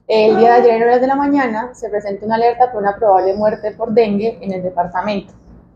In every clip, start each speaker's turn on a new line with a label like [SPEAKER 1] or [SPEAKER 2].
[SPEAKER 1] El día de ayer en horas de la mañana se presentó una alerta por una probable muerte por dengue en el departamento.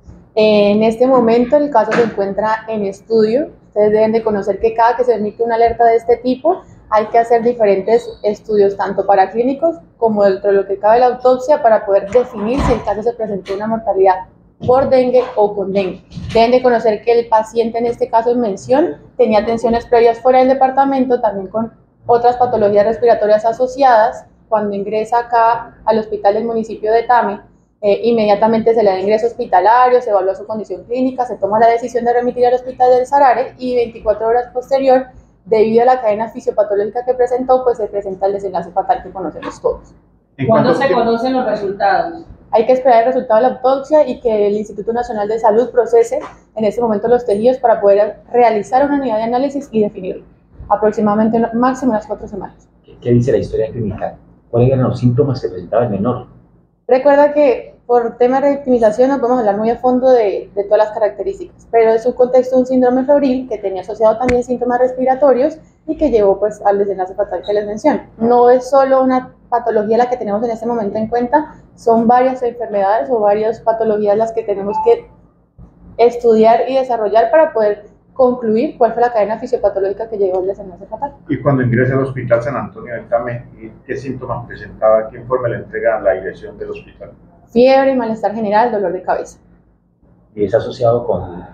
[SPEAKER 1] En este momento el caso se encuentra en estudio. Ustedes deben de conocer que cada que se emite una alerta de este tipo hay que hacer diferentes estudios, tanto paraclínicos como dentro de lo que cabe la autopsia, para poder definir si el caso se presentó una mortalidad por dengue o con dengue. Deben de conocer que el paciente en este caso en mención tenía atenciones previas fuera del departamento, también con otras patologías respiratorias asociadas. Cuando ingresa acá al hospital del municipio de Tame, inmediatamente se le da ingreso hospitalario, se evalúa su condición clínica, se toma la decisión de remitir al hospital del Sarare y 24 horas posterior, debido a la cadena fisiopatológica que presentó, pues se presenta el desenlace fatal que conocemos todos.
[SPEAKER 2] ¿Cuándo se conocen los resultados?
[SPEAKER 1] Hay que esperar el resultado de la autopsia y que el Instituto Nacional de Salud procese en este momento los tejidos para poder realizar una unidad de análisis y definirlo. Aproximadamente máximo unas 4 semanas.
[SPEAKER 3] ¿Qué dice la historia clínica? ¿Cuáles eran los síntomas que presentaba el menor?
[SPEAKER 1] Recuerda que por tema de victimización nos vamos a hablar muy a fondo de todas las características, pero es un contexto de un síndrome febril que tenía asociado también síntomas respiratorios y que llevó pues al desenlace fatal que les menciono. No es solo una patología la que tenemos en este momento en cuenta, son varias enfermedades o varias patologías las que tenemos que estudiar y desarrollar para poder concluir cuál fue la cadena fisiopatológica que llevó al desenlace fatal.
[SPEAKER 4] Y cuando ingresa al Hospital San Antonio de Tame, ¿qué síntomas presentaba? ¿Qué informe le entrega la dirección del hospital?
[SPEAKER 1] Fiebre, malestar general, dolor de cabeza.
[SPEAKER 3] ¿Y es asociado con...?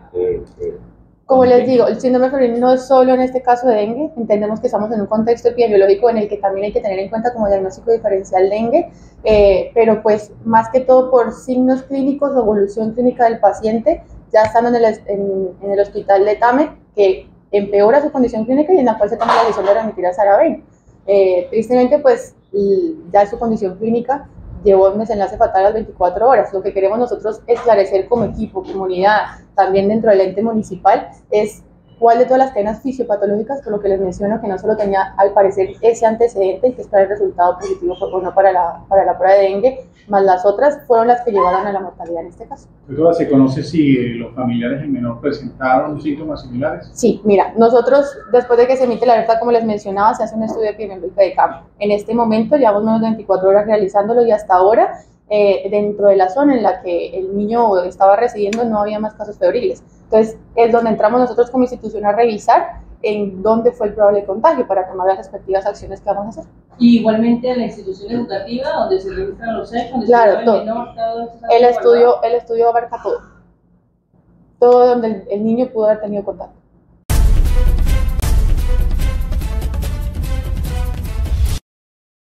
[SPEAKER 1] Como les digo, el síndrome febril no es solo en este caso de dengue. Entendemos que estamos en un contexto epidemiológico en el que también hay que tener en cuenta como diagnóstico diferencial dengue, pero pues más que todo por signos clínicos o evolución clínica del paciente, ya estando en el hospital de Tame, que empeora su condición clínica y en la cual se toma la decisión de remitir a Saravena. Tristemente, pues ya su condición clínica llevó un desenlace fatal a las 24 horas. Lo que queremos nosotros esclarecer como equipo, comunidad, también dentro del ente municipal, es cuál de todas las cadenas fisiopatológicas, por lo que les menciono, que no solo tenía al parecer ese antecedente y que esperar el resultado positivo o no para la prueba de dengue, más las otras fueron las que llevaron a la mortalidad en este caso.
[SPEAKER 5] Doctora, ¿se conoce si los familiares del menor presentaron síntomas similares?
[SPEAKER 1] Sí, mira, nosotros después de que se emite la alerta, como les mencionaba, se hace un estudio epidemiológico de campo. En este momento llevamos menos de 24 horas realizándolo y hasta ahora dentro de la zona en la que el niño estaba residiendo no había más casos febriles. Entonces es donde entramos nosotros como institución a revisar en dónde fue el probable contagio para tomar las respectivas acciones que vamos a hacer.
[SPEAKER 2] Y igualmente en la institución educativa donde se registran los hechos, donde
[SPEAKER 1] claro,
[SPEAKER 2] se
[SPEAKER 1] todo.
[SPEAKER 2] El menor, todo
[SPEAKER 1] El estudio abarca todo donde el niño pudo haber tenido contacto.